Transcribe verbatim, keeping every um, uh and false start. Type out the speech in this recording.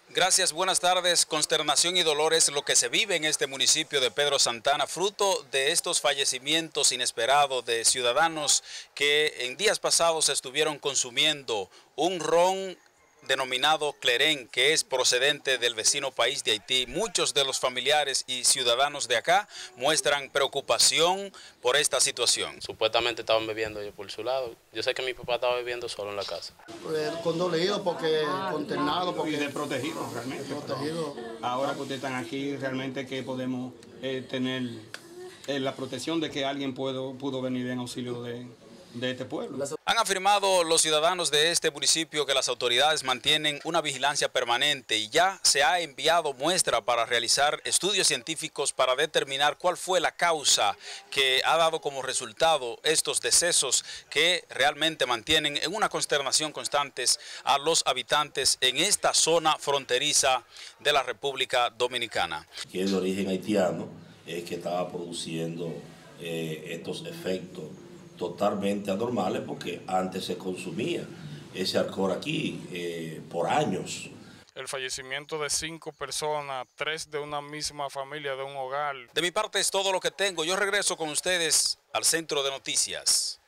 Gracias, buenas tardes. Consternación y dolor es lo que se vive en este municipio de Pedro Santana, fruto de estos fallecimientos inesperados de ciudadanos que en días pasados estuvieron consumiendo un ron denominado Clerén, que es procedente del vecino país de Haití. Muchos de los familiares y ciudadanos de acá muestran preocupación por esta situación. Supuestamente estaban bebiendo ellos por su lado. Yo sé que mi papá estaba bebiendo solo en la casa. Pues, condolido porque consternado porque y desprotegido realmente. Desprotegido. Ahora que ustedes están aquí, realmente que podemos eh, tener eh, la protección de que alguien pudo, pudo venir en auxilio de, de este pueblo. Han afirmado los ciudadanos de este municipio que las autoridades mantienen una vigilancia permanente y ya se ha enviado muestra para realizar estudios científicos para determinar cuál fue la causa que ha dado como resultado estos decesos que realmente mantienen en una consternación constante a los habitantes en esta zona fronteriza de la República Dominicana. Que es de origen haitiano, es que estaba produciendo eh, estos efectos totalmente anormales porque antes se consumía ese alcohol aquí eh, por años. El fallecimiento de cinco personas, tres de una misma familia, de un hogar. De mi parte es todo lo que tengo. Yo regreso con ustedes al Centro de Noticias.